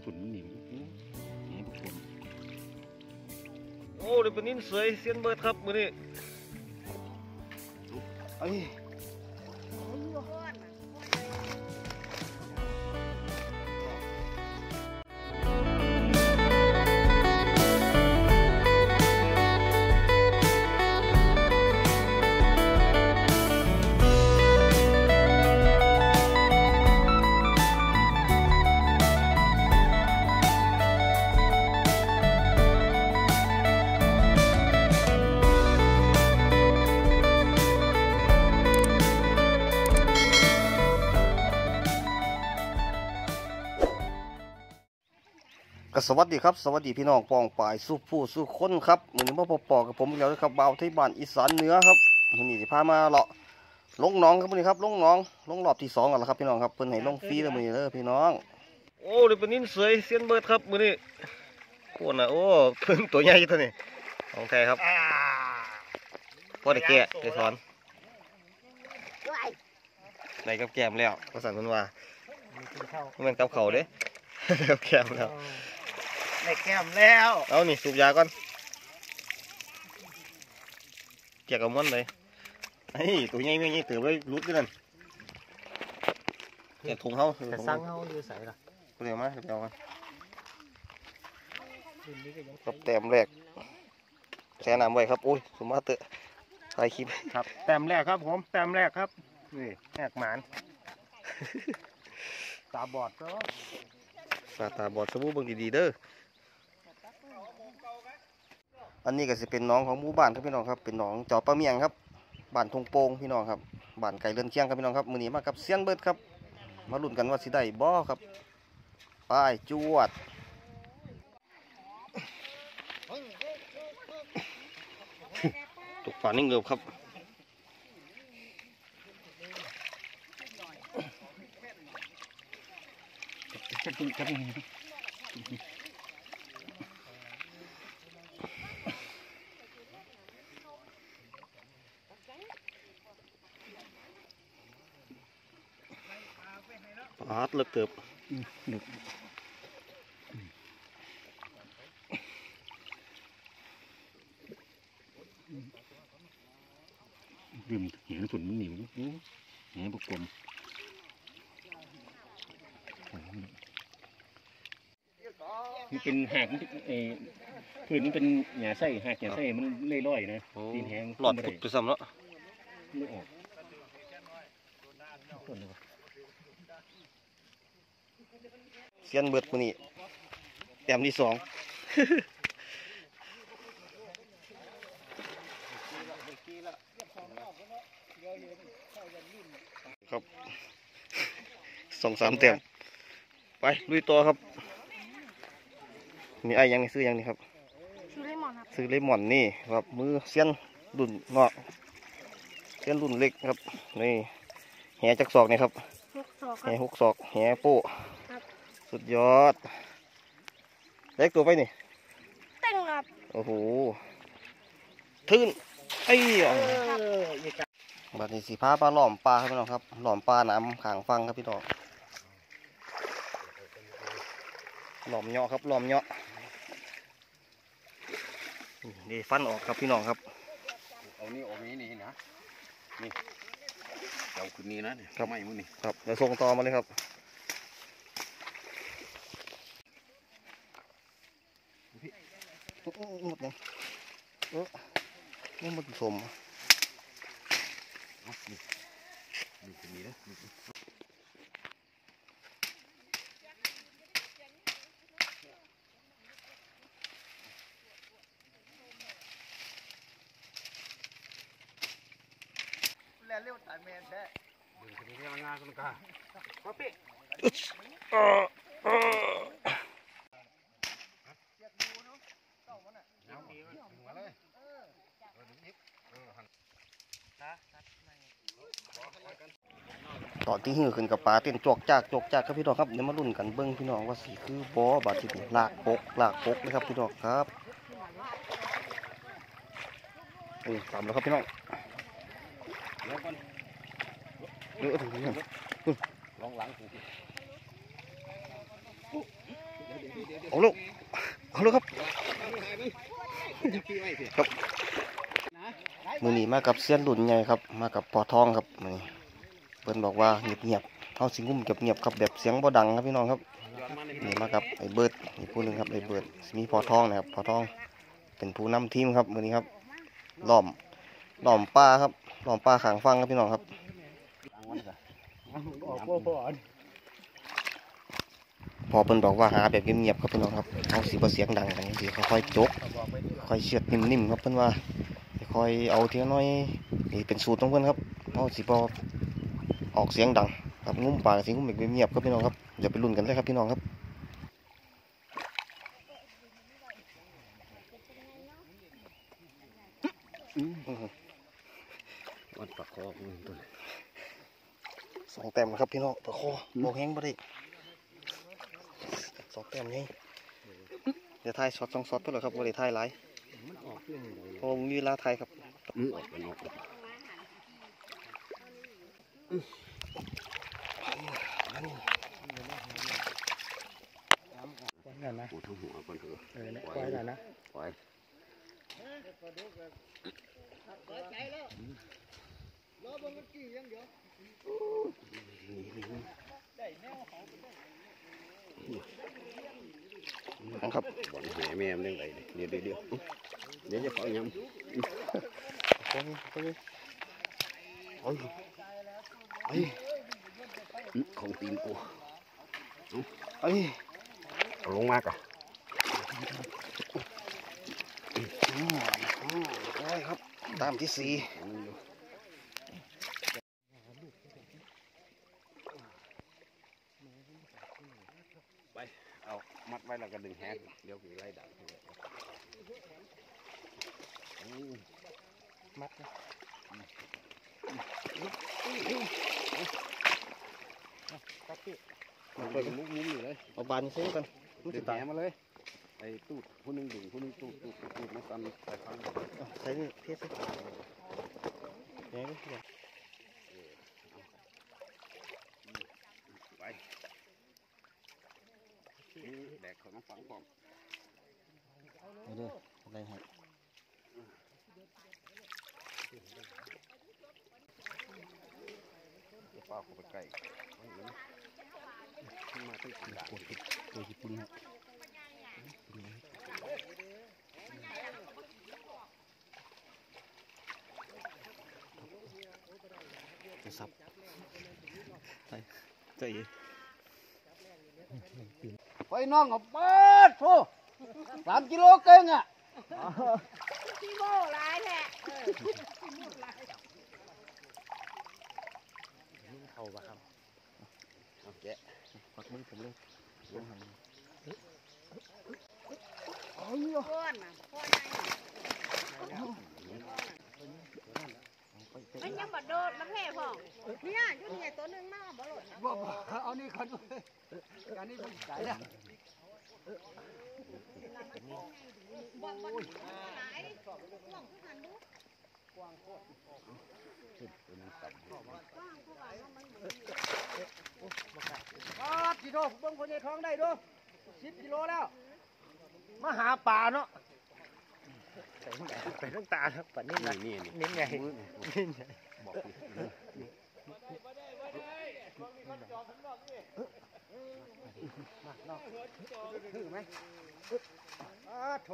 ฝุ่นหนีโอ้เดี๋ยวเป็นนินสวยเซียนเบิร์ดครับมือนี้ไอ้สวัสดีครับสวัสดีพี่น้องปองป่ายสู้ผู้สู้คนครับมือนี้มาปอกับผมแล้วครับบ่าวที่บ้านอีสานเหนือครับมือนี้จะพามาเลาะลงหนองครับมือนี้ครับลงหนองลงรอบที่2กันแล้วครับพี่น้องครับเพิ่นให้ลงฟรีแล้วมือนี้เลยพี่น้องโอ้เดี๋ยวเป็นนินสวยเซียนเบิร์ดครับมือนี้โอ้น่ะโอ้เพิ่งตัวใหญ่ตัวนี้ของแท้ครับพ่อได้แก่ได้สอนในกับแก้มแล้วภาษาคนว่ามันกับเขาเด้กับแก้มแล้วในแก้มแล้วเอานี่สูบยาก่อนเกี่ยวกับมันเลยไอ้ตัวใหญ่ไม่ใหญ่ตื่นไว้รุดด้วยนั่นเกี่ยวถุงเขาแต่สั่งเขาอยู่ใส่ละเร็วมาเร็วมากับแต้มแรกแช่น้ำไว้ครับโอ้ยสมมาเตะถ่ายคลิปครับแต้มแรกครับผมแต้มแรกครับนี่แหกหมานตาบอดก็ตาบอดสมูเบิ่งดีๆเด้ออันนี้ก็จะเป็นน้องของหมู่บ้านครับพี่น้องครับเป็นน้องจอปลาเมียงครับบ้านทงโป่งพี่น้องครับบ้านไก่เรือนเคียงครับพี่น้องครับมื้อนี้มากับเซียนเบิร์ดครับมาลุ้นกันว่าสิได้บ่ครับป้ายจวดตกปลานิ่งเร็วครับปาดเลิกเติบดื่มเห็นฝุ่นหนีเห็นบุกกลมมันเป็นหากพื้นมันเป็นหญ้าไส้หากหญ้าไส้มันเล่อยๆนะตีนแห้งหลอดปุดไปซ้ำแล้วไม่ออกเซียนเบิร์ดมื้อนี้แต้มที่2ครับ2-3 แต้มไปลุยต่อครับนี่ไอ้ยังซื้อยังนี่ครับซื้อเลมอนครับซื้อเลมอนนี่ครับมือเซียนรุ่นเงาะเซียนรุ่นเล็กครับนี่แหจักศอกนี่ครับแห6 ศอกแหโป้สุดยอดเล็กตัวไปนี่เต้นครับโอ้โหทื่นไอ้บัดนี้สีผ้าปลาหล่อมปลาครับพี่น้องครับหล่อมปลาน้ำขางฟังครับพี่น้องหล่อมเนาะครับหล่อมเนาะนี่ฟันออกครับพี่น้องครับเอานี่ออกนี้นะนี่เอาคืนนี้นะเนี่ยไม่มึงนี่ครับเดี๋ยวส่งต่อมาเลยครับหมดเลยนี่หมดสมนี่คืนนี้นะเร็วตายแมนแท้ดึงคืนนี้งานคุณกาป๊อปปี้ตอนที่หื้อขึ้นกับปลาเต้นจอกจากครับพี่น้องครับเดี๋ยวมาลุ้นกันเบิ้งพี่น้องว่าสีคือบอบาดที่นี่ลากปกนะครับพี่น้องครับตามแล้วครับพี่น้องเลือถึงนี่ลองหลังกูเเอาลูกครับครับมือหนีมากับเสี้ยนรุ่นใหญ่ครับมากับปอทองครับมือเพิ่นบอกว่าเงียบๆเขาสิงุ่มเงียบๆครับแบบเสียงบ่ดังครับพี่น้องครับนี่มากับไอ้เบิร์ดนี่ผู้หนึ่งครับไอ้เบิร์ดมีปอทองนะครับปอทองเป็นผู้นำทีมครับมือนี้ครับล้อมป้าครับล้อมป้าขางฟังครับพี่น้องครับพอเพิ่นบอกว่าหาแบบเงียบๆครับพี่น้องครับเอาสิบ่เสียงดังกันสิค่อยๆจกค่อยเชือดนิ่มๆครับเพิ่นว่าค่อยเอาทีละน้อยนี่เป็นสูตรของเพิ่นครับเอาสิบ่ออกเสียงดังครับงุ้มปากสิงุ้มแบบเงียบๆครับพี่น้องครับเดี๋ยวไปลุ้นกันเลยครับพี่น้องครับวัดปากคอตัว 2 แต้มครับพี่น้องปลาคอบ่แห้งบ่ได้2 แต้มนี่เดี๋ยวถ่ายช็อต2 ช็อตเพิ่นเหรอครับบ่ได้ถ่ายหลายพอมีเวลาถ่ายครับนั่นนะปูทั้งหัวคนเถอะปล่อยนะปล่อยครับบ่อนแห่แม่เรื่องไรเดี๋ยวจะเขาย้ำของตีนกูเอาลงมากอ่ะครับตามที่4 ไปเอามัดไว้แล้วก็ดึงแหกเดี๋ยวกูไล่ดันมัดนะครับพี่มันเป็นมุ้งอยู่เลยเอาบานซื้อกันมันดึจะงตายแหมาเลยไอ้ตูดผู้นึงดึงผู้นึงตูดมาตันไปฟังใส่นี่เทสสิแหงก็ไปแดกเขาต้องฟังก่อนเด้ออะไรให้ป้าเขาไปใกล้มาที่ด่านตัวญี่ปุ่นจะซับใจไปน้องเอาเปิดโซ่3 กิโลเก่งอ่ะพี่โม่ร้ายแหละเข้าปะครับโอเคปักมือผมเลยลงหันก้อนน่ะก้อนมันยังบดโดดมาแพ้พ่อเนี่ยชุดใหญ่ตัวนึงมากบ่หล่นบ่เอานี่ก่อนด้วยอันนี้ผมใส่ละบอกบ่หลายกว้างคือหันดูกว้างโคตรกว้างผู้บ่าวมันกิโลเบิ่งคนใหญ่ท้องได้ดู10 กิโลแล้วมาหาป่าเนาะไปทั้งตาครับปัดนิ่มนะนิ่มใหญ่นิ่มใหญ่บอกมานอกถือไหมโถ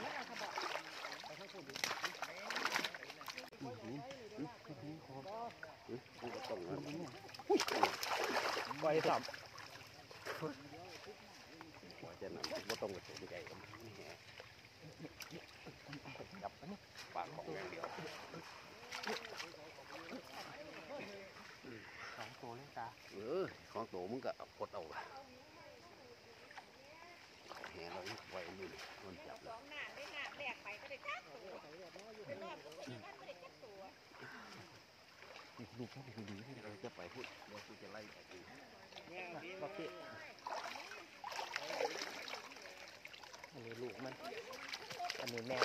ไปสับจะนั่นก็ต้องไปใกล้จับปากของอย่างเดียวของโตเลยตาของโตมึงก็กดเอาแห่เราไว้นี่มันจับแล้วแหลกไปก็ได้จับตัวไปนอนก็ได้จับตัวลูกเขาเป็นดีเราจะไปพูดเดี๋ยวกูจะไล่ไปดูบักเก็ตอันนี้ลูกมันอันนี้แม่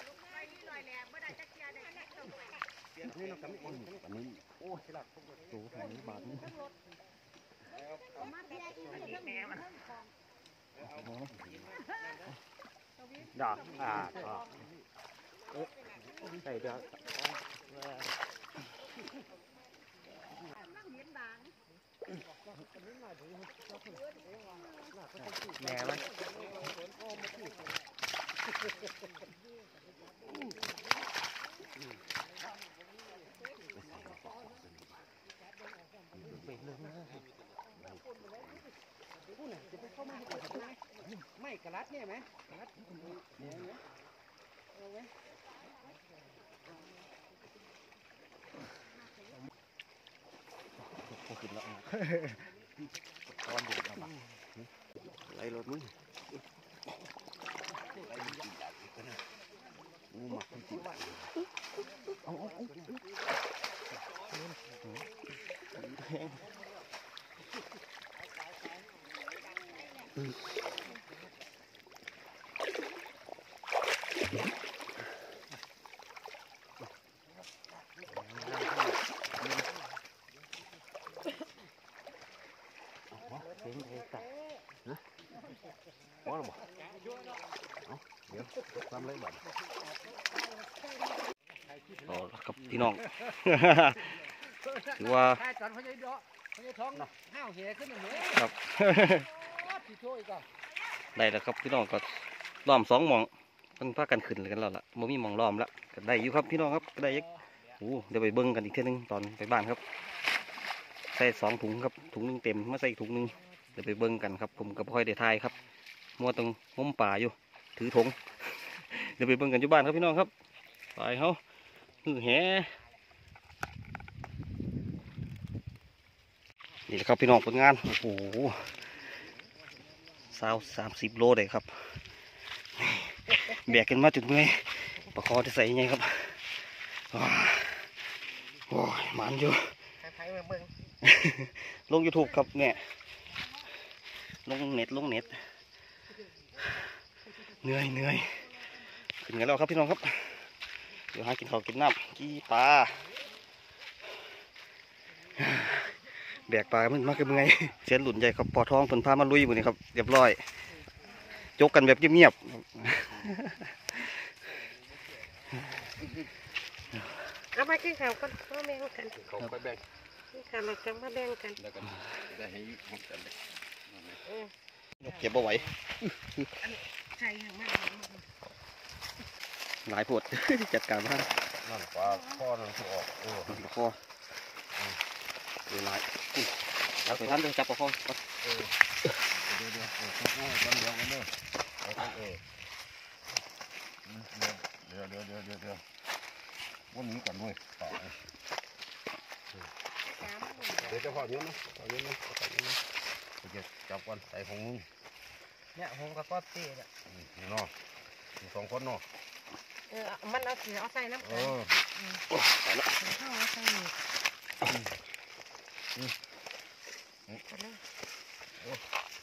นี่เราทำอันนี้โอ้ฉลาดตูทางนี้บาดนี่มาแม่ที่แม่มันดอกใส่เดี๋ยวแม่มันไม่กระลัดเนี่ยไหมกระลัดขึ้นแล้วตอนดูครับไล่รถมึงงูหมักจริงเอาทำไรบ้างอ๋อครับพี่น้อง ถือว่าตอนพญายดอกพญายท้องห้าวเหขึ้นอย่างนี้ครับที่ช่วยก็ได้แล้วครับพี่น้องก็ล้อม2หม่องมันพากันขึ้นเลยกันแล้วล่ะบ่มีหม่องล้อมละก็ได้อยู่ครับพี่น้องครับก็ได้อีกเดี๋ยวไปเบิ่งกันอีกเท่านึงตอนไปบ้านครับใส่2ถุงครับถุงนึงเต็มมาใส่ถุงนึงเดี๋ยวไปเบิ่งกันครับผมกับพ่อยได้ทายครับมัวตรงงมป่าอยู่ถือถุง เดี๋ยวไปเบิ่งกันอยู่บ้านครับพี่น้องครับไปเฮาแหนี่แหละครับพี่น้องผลงานโอ้โห30 โลเลยครับแบกกันมาจุดเมื่อยประคอจะใส่ยังไงครับโอ้ยมันอยู่ ลง YouTube ครับเนี่ยลงเน็ตเหนื่อยขึ้นกันแล้วครับพี่น้องครับเดี๋ยวหากินข้าวกินน้ำกี้ปลาแบกปลามันมากเป็นไงเสียนหลุนใหญ่ครับปอท้องผลพามาลุยหมดนี่ครับเรียบร้อยยกกันแบบเงียบเอามากินข้าวกันมาแบ่งกันเขาไปแบ่งกินข้าวแล้วจังมาแบ่งกันแล้วกันได้ให้หมดกันเลยเก็บเอาไว้ใช่อย่างมากหลายปวด จัดการมากนั่นปลาข้อนั่นถูกออกปลาคอหลายเอาไปท่านเลยจับปลาคอเดี๋ยวกันเดี๋ยวกันเด้อเดี๋ยววันนี้กันด้วยต่อเดี๋ยวจะพอเยอะนะเดี๋ยวจับกันใส่ของมึงเนี่ยหงกับก้อนตีเนี่ยเนาะ2 คนเนาะมันเอาเสือเอาใส่น้ำเอกันอไปแล้วข้าวเอาใส่หนึ่ง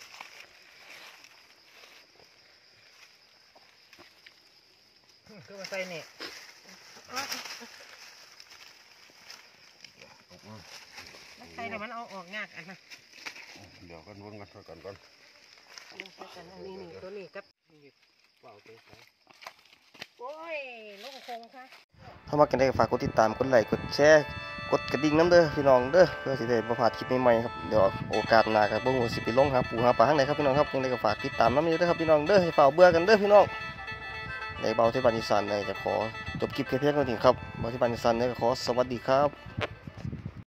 คือมาใส่เนี่ยใส่แต่มันเอาออกยากอันนะเดี๋ยวกันวนกันก่อนนี่ตัวนี้กับโอ้ยลูกคงค่ะถ้ามากันได้ฝากกดติดตามกดไลค์กดแชร์กดกระดิ่งน้ำเด้อพี่น้องเด้อเพื่อสิได้บ่พลาดคลิปใหม่ๆครับเดี๋ยวโอกาสหน้าครับบ่ฮู้สิไปลงหาปูหาปลาทางไหนครับพี่น้องครับยังไงก็ฝากติดตามน้ำเด้อครับพี่น้องเด้อให้ฝ่าเบื่อกันเด้อพี่น้องในเบาที่บ้านอีสานจะขอจบคลิปแค่เพียงเท่านี้ครับเบาที่บ้านอีสานก็ขอสวัสดีครับ